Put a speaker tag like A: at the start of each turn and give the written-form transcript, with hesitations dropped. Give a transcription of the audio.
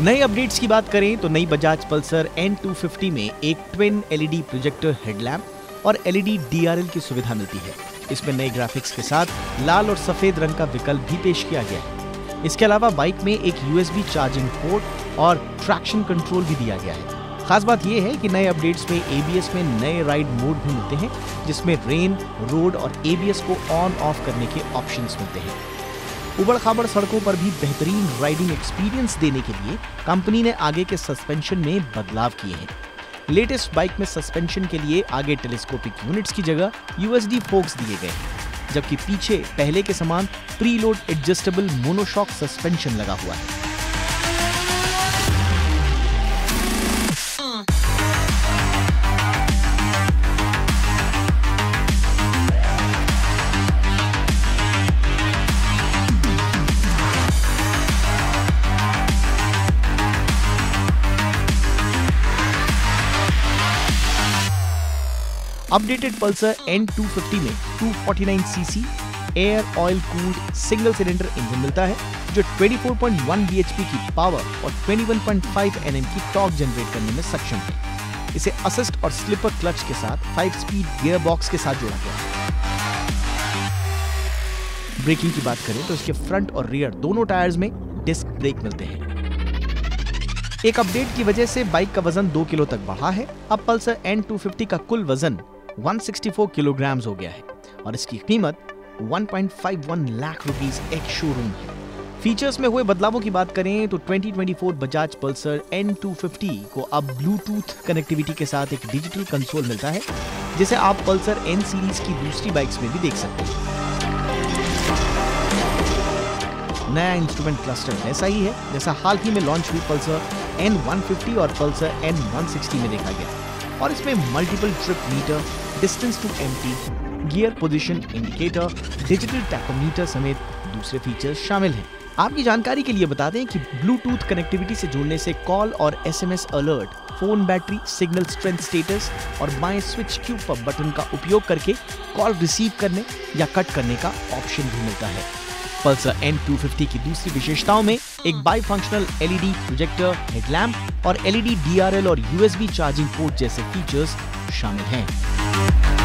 A: नए अपडेट्स की बात करें तो नई बजाज पल्सर N250 में एक ट्विन एलईडी प्रोजेक्टर हेडलैम्प और एलईडी DRL की सुविधा मिलती है। इसमें नए ग्राफिक्स के साथ लाल और सफेद रंग का विकल्प भी पेश किया गया है। इसके अलावा बाइक में एक USB चार्जिंग पोर्ट और ट्रैक्शन कंट्रोल भी दिया गया है। खास बात यह है कि नए अपडेट्स में ABS में नए राइड मोड भी मिलते हैं, जिसमें रेन, रोड और ABS को ऑन ऑफ करने के ऑप्शंस मिलते हैं। उबड़-खाबड़ सड़कों पर भी बेहतरीन राइडिंग एक्सपीरियंस देने के लिए कंपनी ने आगे के सस्पेंशन में बदलाव किए हैं। लेटेस्ट बाइक में सस्पेंशन के लिए आगे टेलीस्कोपिक यूनिट्स की जगह USD फोक्स दिए गए हैं, जबकि पीछे पहले के समान प्रीलोड एडजस्टेबल मोनोशॉक सस्पेंशन लगा हुआ है। अपडेटेड पल्सर N250 में 249cc air oil cooled single cylinder engine मिलता है, जो 24.1 bhp की पावर और 21.5 Nm की टॉर्क जनरेट करने में सक्षम है। इसे असिस्ट और स्लिपर क्लच के साथ 5-स्पीड गियर बॉक्स के साथ जोड़ा गया है। ब्रेकिंग की बात करें तो इसके फ्रंट और रियर दोनों टायर्स में डिस्क ब्रेक मिलते हैं। एक अपडेट की वजह से बाइक का वजन 2 किलो तक बढ़ा है। अब पल्सर N250 का कुल वजन 164 किलोग्राम हो गया है और इसकी कीमत 1.51 लाख रुपीस एक शोरूम है। फीचर्स में हुए बदलावों की बात करें तो 2024 बजाज पल्सर N250 को अब ब्लूटूथ कनेक्टिविटी के साथ एक डिजिटल कंसोल मिलता है, जिसे आप पल्सर N सीरीज की दूसरी बाइक्स में भी देख सकते हैं। नया इंस्ट्रूमेंट क्लस्टर ऐसा ही है जैसा हाल ही में लॉन्च हुई पल्सर N150 और पल्सर N160 में देखा गया, और इसमें multiple trip meter, distance to empty, gear position indicator, digital tachometer समेत दूसरे फीचर्स शामिल हैं। आपकी जानकारी के लिए बता दें कि ब्लूटूथ कनेक्टिविटी से जुड़ने से कॉल और SMS alert, phone battery, signal strength status और बाएं स्विच क्यू पर बटन का उपयोग करके कॉल रिसीव करने या कट करने का ऑप्शन भी मिलता है। पल्सर N250 की दूसरी विशेषताओं में एक bi functional LED projector headlamp और LED DRL और USB चार्जिंग पोर्ट जैसे फीचर्स शामिल हैं।